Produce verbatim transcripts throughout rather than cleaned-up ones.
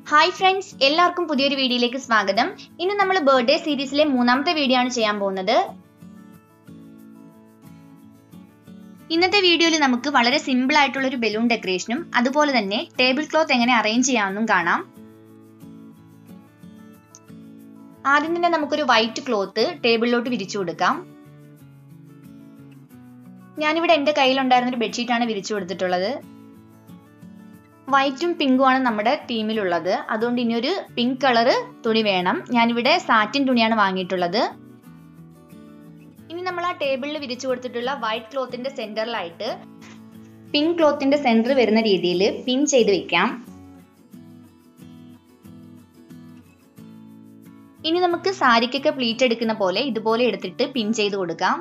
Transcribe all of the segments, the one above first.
Hi friends, എല്ലാവർക്കും പുതിയൊരു വീഡിയോയിലേക്ക് സ്വാഗതം. ഇന്ന് നമ്മൾ ബർത്ത്ഡേ സീരീസിലെ മൂന്നാമത്തെ വീഡിയോ ആണ് ചെയ്യാൻ പോകുന്നത്. ഇന്നത്തെ വീഡിയോയിൽ നമുക്ക് വളരെ സിമ്പിൾ ആയിട്ടുള്ള ഒരു ബലൂൺ ഡെക്കറേഷനും അതുപോലെ തന്നെ ടേബിൾ ക്ലോത്ത് എങ്ങനെ അറേഞ്ച് ചെയ്യാമെന്നും കാണാം. ആദ്യം തന്നെ നമുക്കൊരു വൈറ്റ് ക്ലോത്ത് ടേബിളിലോട്ട് വിരിച്ചു കൊടുക്കാം. ഞാനിവിടെ എൻ്റെ കയ്യിലുണ്ടായിരുന്ന ഒരു ബെഡ്ഷീറ്റ് ആണ് വിരിച്ചു കൊടുത്തിട്ടുള്ളത്. വൈറ്റും പിങ്കും ആണ് നമ്മുടെ ടീമിലുള്ളത്. അതുകൊണ്ട് ഇനി ഒരു പിങ്ക് കളർ തുണി വേണം. ഞാനിവിടെ സാറ്റിൻ തുണിയാണ് വാങ്ങിയിട്ടുള്ളത്. ഇനി നമ്മൾ ആ ടേബിളിൽ വിരിച്ചു കൊടുത്തിട്ടുള്ള വൈറ്റ് ക്ലോത്തിന്റെ സെന്ററിലായിട്ട് പിങ്ക് ക്ലോത്തിന്റെ സെന്റർ വരുന്ന രീതിയിൽ പിൻ ചെയ്ത് വെക്കാം. ഇനി നമുക്ക് സാരിക്കൊക്കെ പ്ലീറ്റ് എടുക്കുന്ന പോലെ ഇതുപോലെ എടുത്തിട്ട് പിൻ ചെയ്ത് കൊടുക്കാം.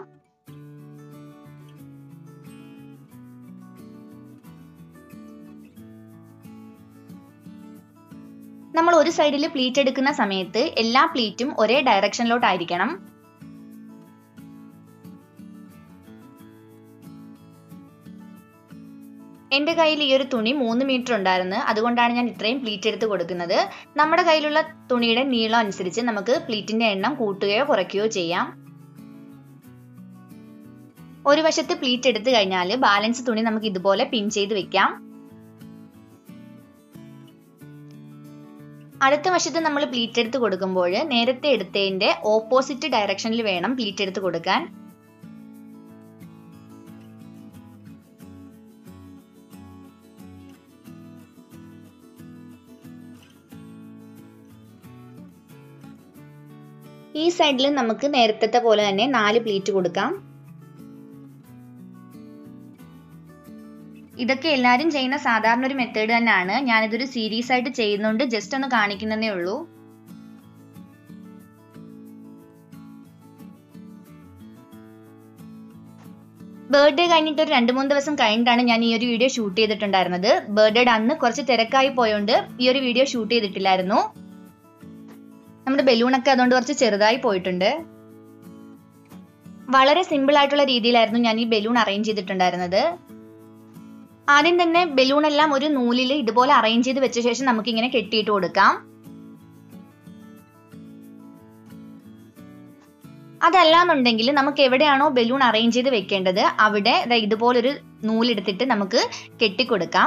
നമ്മൾ ഒരു സൈഡിൽ പ്ലീറ്റ് എടുക്കുന്ന സമയത്ത് എല്ലാ പ്ലീറ്റും ഒരേ ഡയറക്ഷനിലോട്ടായിരിക്കണം. എൻ്റെ കയ്യിൽ ഈ ഒരു തുണി മൂന്ന് മീറ്റർ ഉണ്ടായിരുന്നു. അതുകൊണ്ടാണ് ഞാൻ ഇത്രയും പ്ലീറ്റ് എടുത്ത് കൊടുക്കുന്നത്. നമ്മുടെ കയ്യിലുള്ള തുണിയുടെ നീളം അനുസരിച്ച് നമുക്ക് പ്ലീറ്റിന്റെ എണ്ണം കൂട്ടുകയോ കുറയ്ക്കുകയോ ചെയ്യാം. ഒരു വശത്ത് പ്ലീറ്റ് എടുത്തു കഴിഞ്ഞാൽ ബാലൻസ് തുണി നമുക്ക് ഇതുപോലെ പിൻ ചെയ്ത് വെക്കാം. അടുത്ത വശത്ത് നമ്മൾ പ്ലീറ്റ് എടുത്ത് കൊടുക്കുമ്പോൾ നേരത്തെ എടുത്തതിന്റെ ഓപ്പോസിറ്റ് ഡയറക്ഷനിൽ വേണം പ്ലീറ്റ് എടുത്ത് കൊടുക്കാൻ. ഈ സൈഡിൽ നമുക്ക് നേരത്തെ പോലെ തന്നെ നാല് പ്ലീറ്റ് കൊടുക്കാം. ഇതൊക്കെ എല്ലാവരും ചെയ്യുന്ന സാധാരണ ഒരു മെത്തേഡ് തന്നെയാണ്. ഞാനിതൊരു സീരീസ് ആയിട്ട് ചെയ്യുന്നുണ്ട്, ജസ്റ്റ് ഒന്ന് കാണിക്കുന്നതേ ഉള്ളൂ. ബർത്ത്ഡേ കഴിഞ്ഞിട്ട് ഒരു രണ്ട് മൂന്ന് ദിവസം കഴിഞ്ഞിട്ടാണ് ഞാൻ ഈ ഒരു വീഡിയോ ഷൂട്ട് ചെയ്തിട്ടുണ്ടായിരുന്നത്. ബർത്ത്ഡേയുടെ അന്ന് കുറച്ച് തിരക്കായി പോയോണ്ട് ഈ ഒരു വീഡിയോ ഷൂട്ട് ചെയ്തിട്ടില്ലായിരുന്നു. നമ്മുടെ ബലൂണൊക്കെ അതുകൊണ്ട് കുറച്ച് ചെറുതായി പോയിട്ടുണ്ട്. വളരെ സിമ്പിൾ ആയിട്ടുള്ള രീതിയിലായിരുന്നു ഞാൻ ഈ ബലൂൺ അറേഞ്ച് ചെയ്തിട്ടുണ്ടായിരുന്നത്. ആദ്യം തന്നെ ബലൂൺ എല്ലാം ഒരു നൂലിൽ ഇതുപോലെ അറേഞ്ച് ചെയ്ത് വെച്ച ശേഷം നമുക്ക് ഇങ്ങനെ കെട്ടിയിട്ട് കൊടുക്കാം. അതല്ലാന്നുണ്ടെങ്കിൽ നമുക്ക് എവിടെയാണോ ബലൂൺ അറേഞ്ച് ചെയ്ത് വെക്കേണ്ടത് അവിടെ ഇതുപോലൊരു നൂലെടുത്തിട്ട് നമുക്ക് കെട്ടിക്കൊടുക്കാം.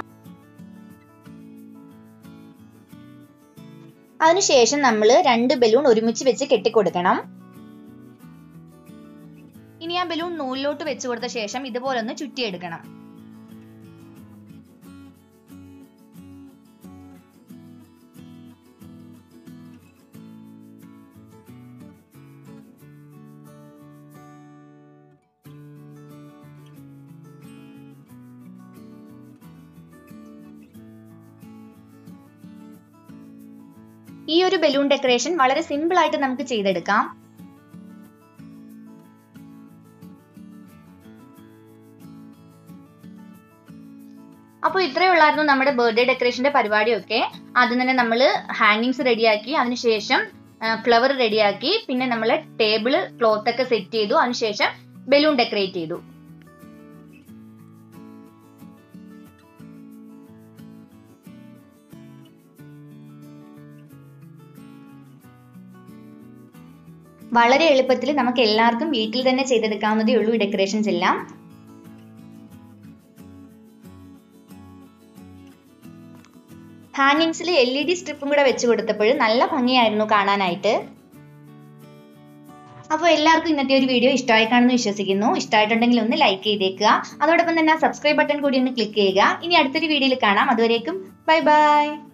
അതിനുശേഷം നമ്മൾ രണ്ട് ബലൂൺ ഒരുമിച്ച് വെച്ച് കെട്ടിക്കൊടുക്കണം. ഇനി ആ ബലൂൺ നൂലിലോട്ട് വെച്ച് കൊടുത്ത ശേഷം ഇതുപോലെ ഒന്ന് ചുറ്റിയെടുക്കണം. ഈ ഒരു ബലൂൺ ഡെക്കറേഷൻ വളരെ സിമ്പിൾ ആയിട്ട് നമുക്ക് ചെയ്തെടുക്കാം. അപ്പോൾ ഇത്രയേ ഉള്ളായിരുന്നു നമ്മുടെ ബർത്ത്ഡേ ഡെക്കറേഷന്റെ പരിപാടിയൊക്കെ. ആദ്യം തന്നെ നമ്മൾ ഹാങ്ങിങ്സ് റെഡിയാക്കി, അതിനുശേഷം ഫ്ലവർ റെഡിയാക്കി, പിന്നെ നമ്മൾ ടേബിൾ ക്ലോത്ത് ഒക്കെ സെറ്റ് ചെയ്തു, അതിനുശേഷം ബലൂൺ ഡെക്കറേറ്റ് ചെയ്തു. വളരെ എളുപ്പത്തിൽ നമുക്ക് എല്ലാവർക്കും വീട്ടിൽ തന്നെ ചെയ്തെടുക്കാവുന്നതേ ഉള്ളൂ ഈ ഡെക്കറേഷൻസ് എല്ലാം. ഹാങ്ങിങ്സിൽ എൽ ഇ ഡി സ്ട്രിപ്പും കൂടെ വെച്ച് കൊടുത്തപ്പോൾ നല്ല ഭംഗിയായിരുന്നു കാണാനായിട്ട്. അപ്പോൾ എല്ലാവർക്കും ഇന്നത്തെ ഒരു വീഡിയോ ഇഷ്ടമായി കാണുമെന്ന് വിശ്വസിക്കുന്നു. ഇഷ്ടമായിട്ടുണ്ടെങ്കിൽ ഒന്ന് ലൈക്ക് ചെയ്തേക്കുക. അതോടൊപ്പം തന്നെ സബ്സ്ക്രൈബ് ബട്ടൺ കൂടി ഒന്ന് ക്ലിക്ക് ചെയ്യുക. ഇനി അടുത്തൊരു വീഡിയോയിൽ കാണാം. അതുവരേക്കും ബൈ ബൈ.